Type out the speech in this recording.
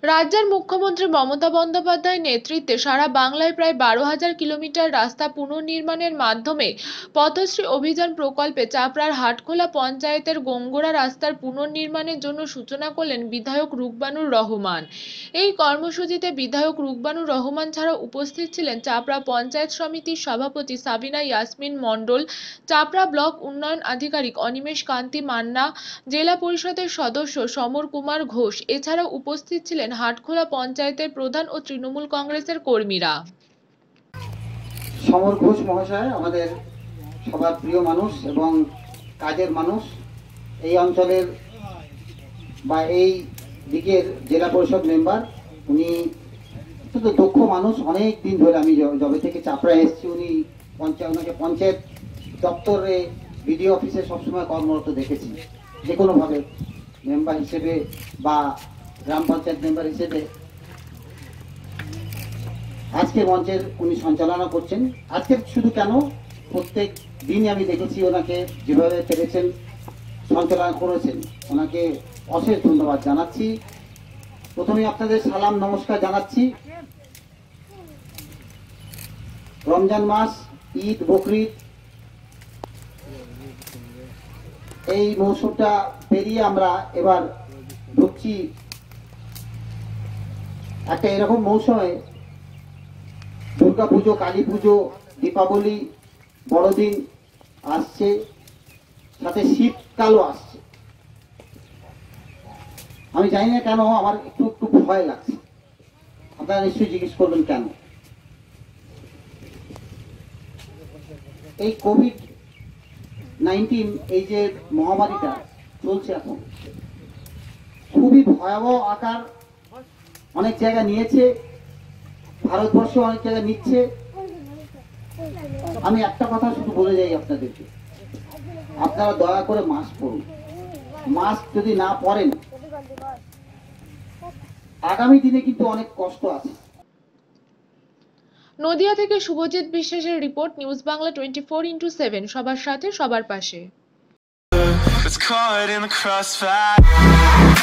রাজ্যের মুখ্যমন্ত্রী মমতা বন্দ্যোপাধ্যায়ের নেতৃত্বে সারা বাংলায় প্রায় 12,000 কিলোমিটার রাস্তা পুনর্নির্মাণের মাধ্যমে পথশ্রী অভিযান প্রকল্পে চাপড়ার হাটখোলা পঞ্চায়েতের গঙ্গোড়া রাস্তার পুনর্নির্মাণের জন্য সূচনা করলেন বিধায়ক রুকবানুর রহমান। এই কর্মসূচিতে বিধায়ক রুকবানুর রহমান ছাড়াও উপস্থিত ছিলেন চাপড়া পঞ্চায়েত সমিতির সভাপতি সাবিনা ইয়াসমিন মণ্ডল, চাপড়া ব্লক উন্নয়ন আধিকারিক অনিমেষ কান্তি মান্না, জেলা পরিষদের সদস্য সমর কুমার ঘোষ। এছাড়াও উপস্থিত ছিলেন হাটখোলা পঞ্চায়েতের প্রধান ও তৃণমূল কংগ্রেসের কর্মীরা। সমর ঘোষ মহাশয় আমাদের সবার প্রিয় মানুষ এবং কাজের মানুষ, এই অঞ্চলের বা এই দিকের জেলা পরিষদ মেম্বার। উনি শুধু দক্ষ মানুষ, অনেক দিন ধরে আমি যবে থেকে চাপড়া এসেছি উনি ওনাকে পঞ্চায়েত দপ্তরে বিডিও অফিসে সবসময় কর্মরত দেখেছি, যে কোনোভাবে মেম্বার হিসেবে বা গ্রাম পঞ্চায়েত মেম্বার হিসেবে। আজকে মঞ্চের উনি সঞ্চালনা করছেন। আজকে শুধু কেন, প্রত্যেক দিনই আমি দেখেছি ওনাকে যেভাবে পেরেছেন সঞ্চালনা করেছেন, ওনাকে অশেষ ধন্যবাদ জানাচ্ছি। প্রথমে আপনাদের সালাম নমস্কার জানাচ্ছি। রমজান মাস, ঈদ, বকরিদ, এই মৌসুমটা পেরিয়ে আমরা এবার ঢুকছি একটা এরকম মৌসুমে। দুর্গা পুজো, কালী পুজো, দীপাবলি, বড়দিন আসছে, সাথে শীতকালও আসছে। আমি জানি না কেন আমার একটু একটু ভয় লাগছে। আপনারা নিশ্চয়ই জিজ্ঞেস করবেন কেন। এই কোভিড-19 এই যে মহামারীটা চলছে এখন, খুবই ভয়াবহ আকার অনেক জায়গা নিয়েছে, ভারতবর্ষে অনেক জায়গা নিচ্ছে। আমি একটা কথা শুধু বলে যাই আপনাদেরকে, আপনারা দয়া করে মাস্ক পরুন। মাস্ক যদি না পরেন আগামী দিনে কিন্তু অনেক কষ্ট আছে। নদিয়া থেকে শুভজিৎ বিশ্বাসের রিপোর্ট, নিউজ বাংলা 24x7, সবার সাথে সবার পাশে।